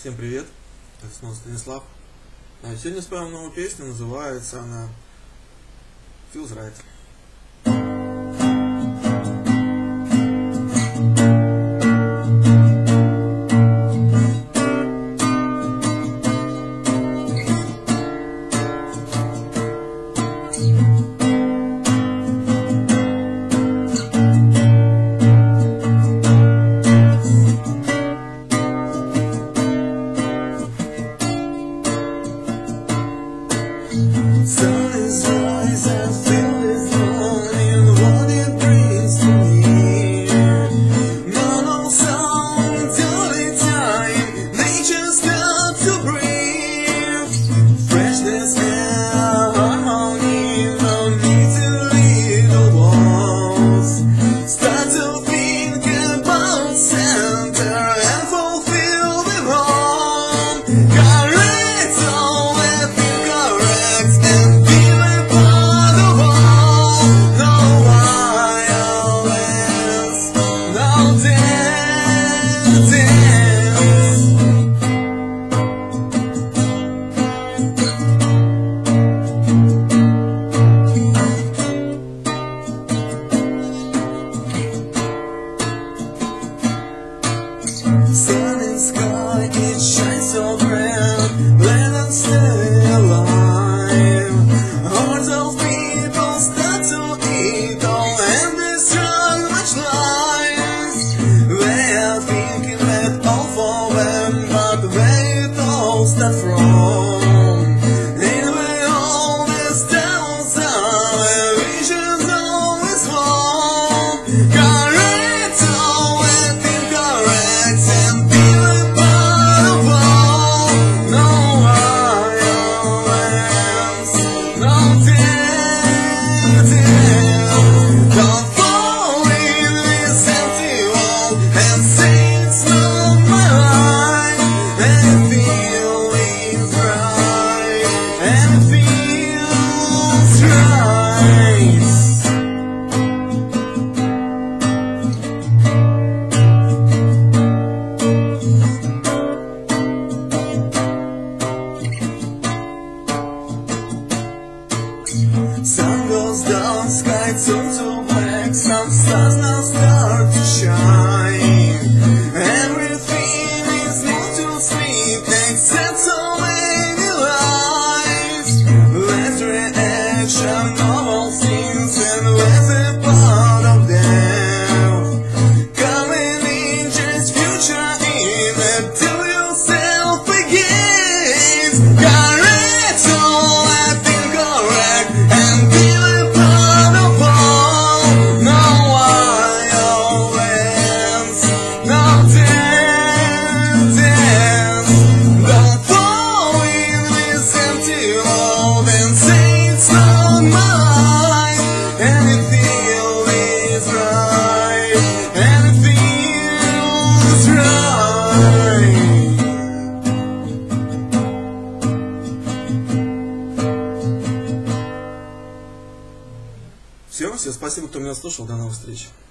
Всем привет, это снова Станислав. Сегодня споем новую песню, называется она Feels Right. Sun is rising, I feel this morning, what it brings to me. No sound until the time, nature's got to breathe. Freshness and harmony, no need to leave the walls. Start to think about center and fulfill the wrong. Correct all everything correct. Sun and sky, it shines so bright. Let us stay alive. Hordes of people start to eat all and destroy much lives. They are thinking that all for them, but where it all starts from. Anyway, all these devils are, their visions always wrong. Correct all and incorrect. Don't fall in this empty wall and say it's not my life. And it feels right, and it feels right. Sun goes down, sky turns to black. Some stars now start to shine. Everything is not too sweet, except so many lies. Less reaction of all things, and less a part of death. Coming in just future in and do yourself again. Correct all I think correct. And be a part of all. No violence, no dance. Don't fall in this empty world and say it's not my life. And it feels right, and it feels right. Все, спасибо, кто меня слушал, до новых встреч.